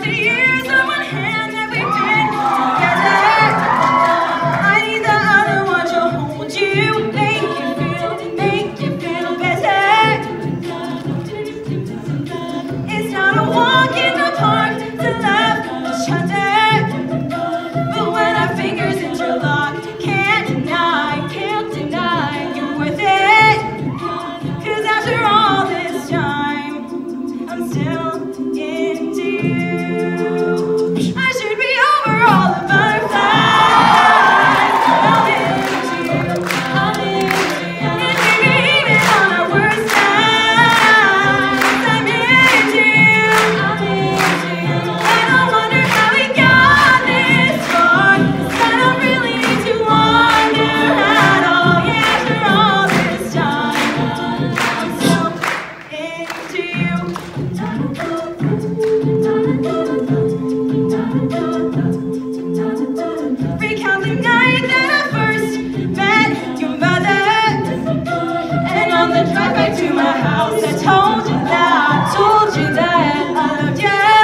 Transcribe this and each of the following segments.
the years on one hand that we've been together. I need the other one to hold you, make you feel better. It's not a walk in the park to love each other, but when our fingers interlock, can't deny you're worth it. 'Cause after all this time, I'm still into you. I should be over all the butterflies. I'm into you. And maybe even on our worst times, I'm into you. And I wonder how we got this far, 'cause I don't really need to wonder at all. Yeah, after all this time, I'm still into you. Recount the night that I first met your mother, and on the drive back to my house, I told you that I loved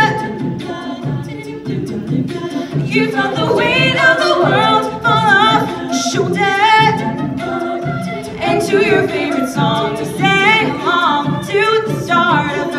you. You felt the weight of the world fall off your shoulder, and to your favorite song, you sang along to the start of